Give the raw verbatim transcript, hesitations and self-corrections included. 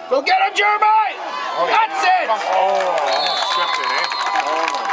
Go get him, Jeremy! Oh, That's it! Oh, almost tripped it, eh?